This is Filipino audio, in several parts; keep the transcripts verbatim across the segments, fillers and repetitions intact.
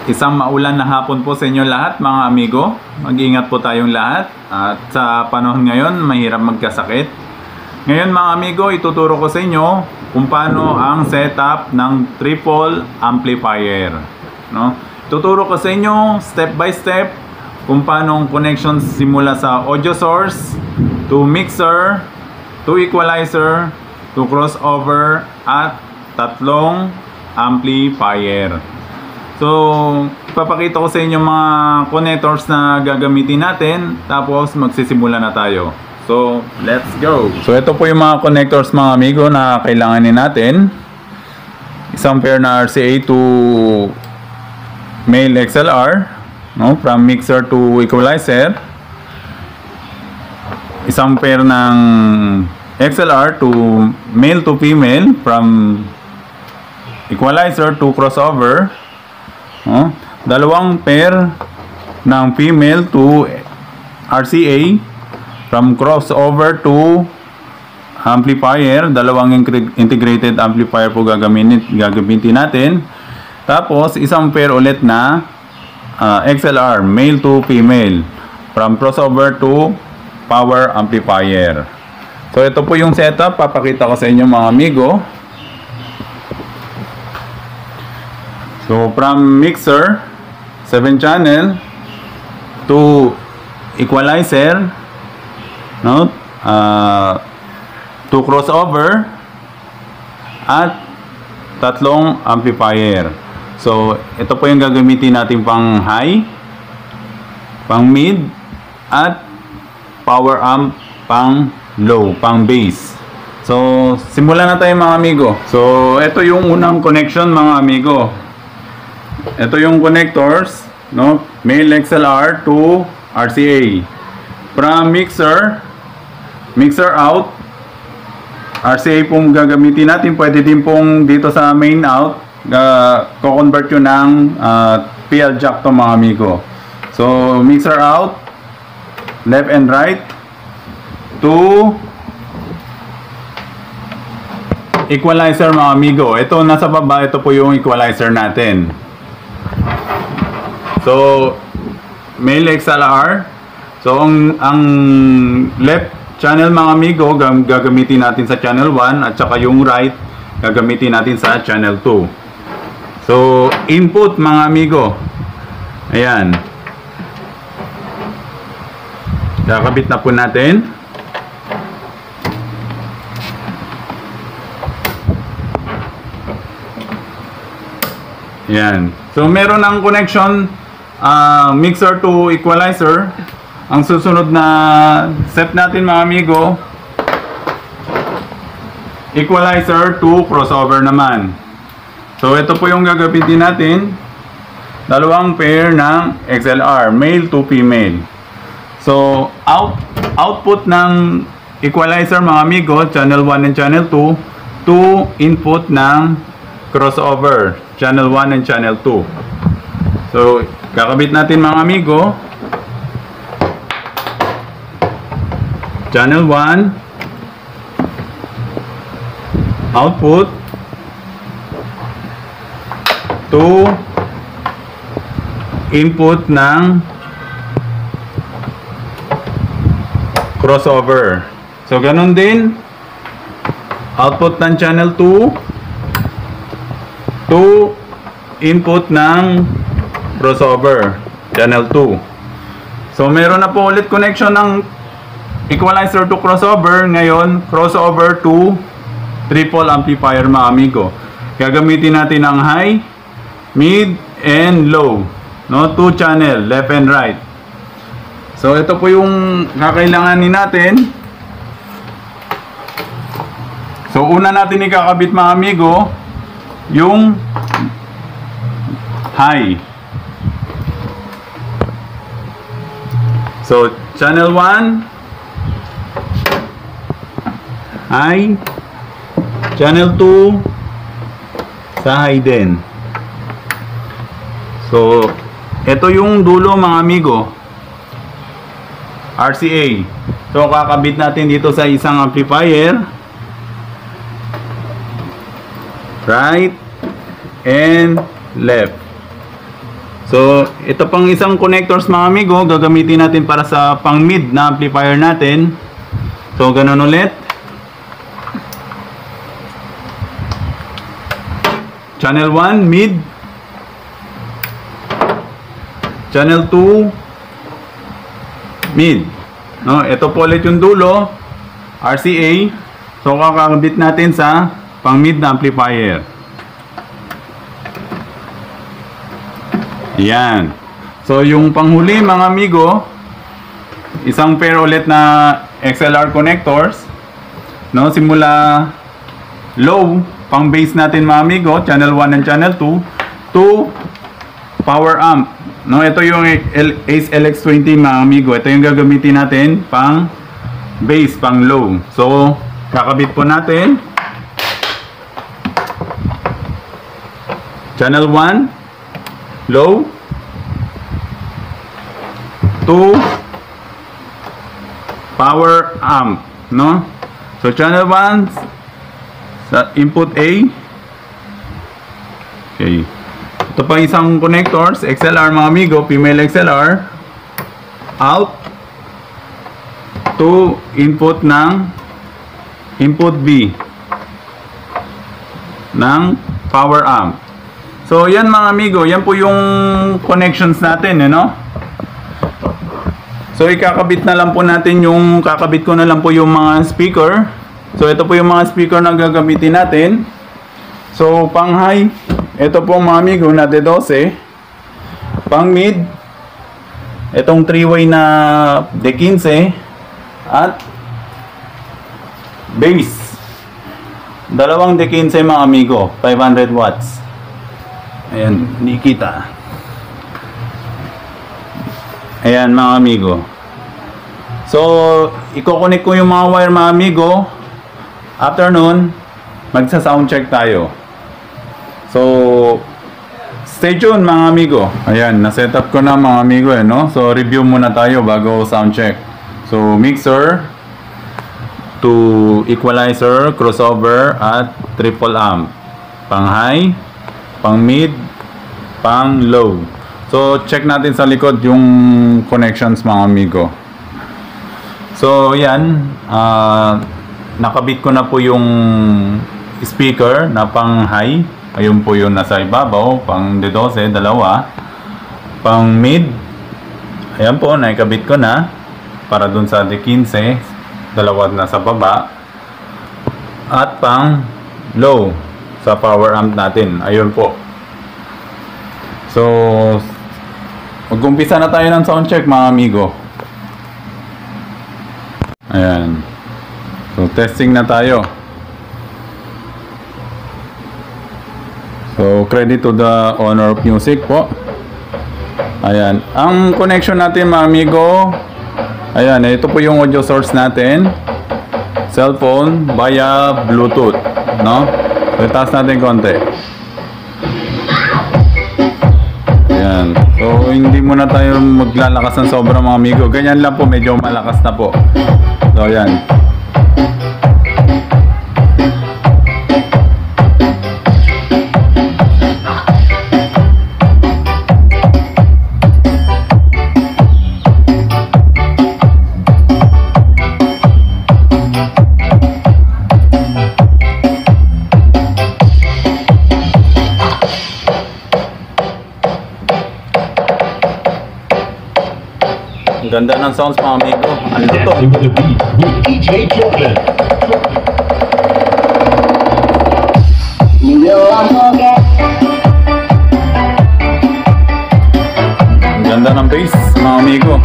Isang maulan na hapon po sa inyo lahat mga amigo. Mag-ingat po tayong lahat. At sa panahon ngayon, mahirap magkasakit. Ngayon mga amigo, ituturo ko sa inyo kung paano ang setup ng triple amplifier. No? Tuturo ko sa inyo step by step kung paano ang connection simula sa audio source to mixer, to equalizer, to crossover, at tatlong amplifier. So, ipapakita ko sa inyo mga connectors na gagamitin natin, tapos magsisimula na tayo. So, let's go! So, ito po yung mga connectors mga amigo na kailanganin natin. Isang pair na R C A to male X L R, no? From mixer to equalizer. Isang pair ng X L R to male to female, from equalizer to crossover. Oh, dalawang pair ng female to R C A, from crossover to amplifier. Dalawang integrated amplifier po gagamitin, gagamitin natin. Tapos isang pair ulit na uh, X L R, male to female, from crossover to power amplifier. So ito po yung setup, papakita ko sa inyo mga amigo. So from mixer seven channel to equalizer, no, uh, to crossover, at tatlong amplifier. So ito po yung gagamitin natin pang high, pang mid, at power amp pang low, pang bass. So simulan na tayo mga amigo. So ito yung unang connection mga amigo. Ito yung connectors, no, male X L R to R C A. From mixer, mixer out, R C A pong gagamitin natin. Pwede din pong dito sa main out, uh, ko-convert yun ng uh, P L jack to mga amigo. So mixer out, left and right, to equalizer mga amigo. Ito nasa baba, ito po yung equalizer natin. So male X L R. So ang, ang left channel mga amigo gagamitin natin sa channel one, at saka yung right gagamitin natin sa channel two. So input mga amigo, ayan, kakabit na po natin. Ayan. So meron ng connection uh, mixer to equalizer. Ang susunod na step natin mga amigo, equalizer to crossover naman. So ito po yung gagamitin natin. Dalawang pair ng X L R, male to female. So out, output ng equalizer mga amigo, channel one and channel two, to input ng crossover, channel one and channel two. So kakabit natin mga amigo, channel one output to input ng crossover. So ganun din output ng channel two to input ng crossover, channel two. So meron na po ulit connection ng equalizer to crossover. Ngayon crossover to triple amplifier mga amigo. Gagamitin natin ang high, mid, and low, no, two channel, left and right. So ito po yung kakailanganin natin. So una natin ikakabit mga amigo yung high. So channel one high, channel two sa high din. So ito yung dulo mga amigo, R C A. So kakabit natin dito sa isang amplifier, right and left. So, ito pang isang connectors mga amigo, gagamitin natin para sa pang mid na amplifier natin. So, ganun ulit. Channel one, mid. Channel two, mid. No, ito po ulit yung dulo, R C A. So, kakakabit natin sa pang mid na amplifier. Yan. So, yung panghuli mga amigo, isang pair ulit na X L R connectors. No, simula low, pang base natin mga amigo, channel one and channel two, to power amp. No, ito yung Ace L X twenty mga amigo. Ito yung gagamitin natin pang base, pang low. So, kakabit po natin. Channel one, low, to power amp, no? So channel one sa input A. Okay. Ito pa isang connectors, X L R mga amigo, female X L R, out to input ng input B ng power amp. So yan mga amigo, yan po yung connections natin, eh, no? So ikakabit na lang po natin yung, kakabit ko na lang po yung mga speaker. So ito po yung mga speaker na gagamitin natin. So pang high, ito po mga amigo na D twelve. Pang mid, itong three way na D fifteen. At bass, dalawang D fifteen mga amigo, five hundred watts. Ayan, nikita. Ayan mga amigo. So, i-connect ko yung mga wire mga amigo. After nun, magsa-sound check tayo. So, stay tuned mga amigo. Ayan, na-set up ko na mga amigo eh, no? So, review muna tayo bago sound check. So, mixer to equalizer, crossover at triple amp. Pang high, pang mid, pang low. So, check natin sa likod yung connections mga amigo. So, yan. Uh, nakabit ko na po yung speaker na pang high. Ayun po yung nasa ibabaw. Pang D twelve, dalawa. Pang mid. Ayan po, nakikabit ko na. Para dun sa D fifteen, dalawa na sa baba. At pang low sa power amp natin. Ayun po. So, mag-umpisa na tayo ng sound check mga amigo. Ayan. So, testing na tayo. So, credit to the owner of music po. Ayan. Ang connection natin mga amigo, ayan, ito po yung audio source natin. Cellphone via Bluetooth, no? So, itaas natin konti. Ayan. So, hindi muna tayo maglalakas ng sobra mga amigo. Ganyan lang po, medyo malakas na po. So, ayan. Ang ganda ng sounds mga amigo. Ano to? D J Jordan. Ang ganda ng bass mga amigo.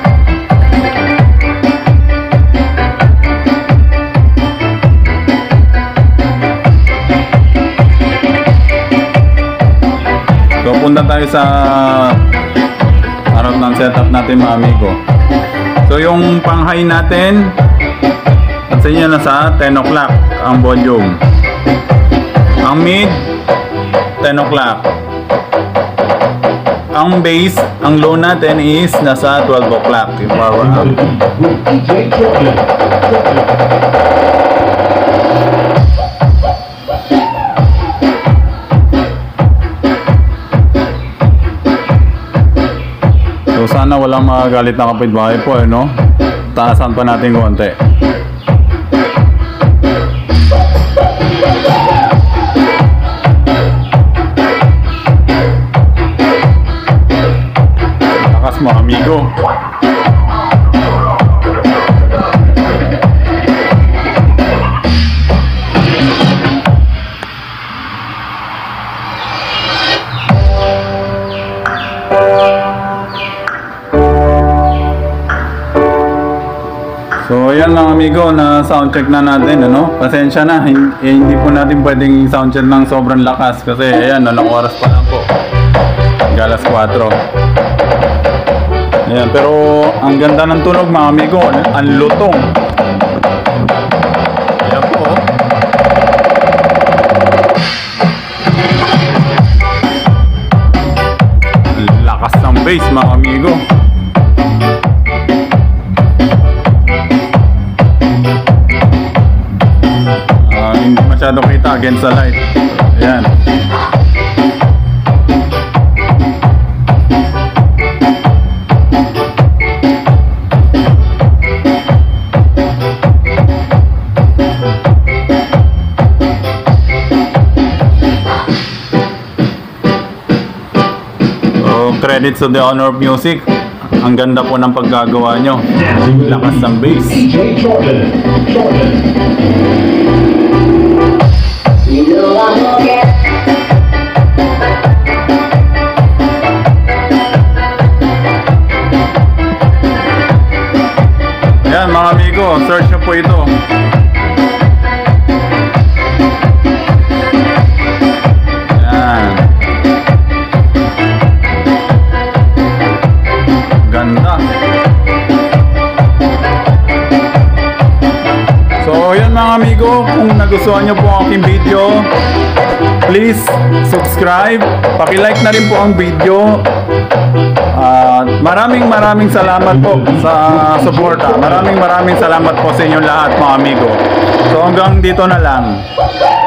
So punta tayo sa harap ng setup natin mga amigo. So yung pang high natin, at sa inyo na sa ten o'clock ang volume. Ang mid, ten o'clock. Ang bass, ang low natin is nasa twelve o'clock yung power amp. walang magagalit na kapitbahay po, eh, no? Taasan pa natin konti. Lakas mo, amigo. So ayan mga amigo, na sound check na natin, ano? Pasensya na, hindi, eh, hindi po natin pwedeng sound check ng sobrang lakas kasi ayan, alang oras pa lang po. Galas kwatro. Ayan, pero ang ganda ng tunog mga amigo, ang lutong. Ayan po. Lakas ng bass mga amigo. Hindi masyado kita against the light. Ayan. So, credits to the Honor of Music. Ang ganda po ng paggagawa nyo. Lakas ng bass. Yan mga amigo, search nyo po ito. Yan. Ganda. So yan mga amigo, kung nagustuhan nyo po ang aking video, please subscribe, paki-like na rin po ang video. Uh, maraming maraming salamat po sa suporta. Maraming maraming salamat po sa inyong lahat mga amigo. So hanggang dito na lang.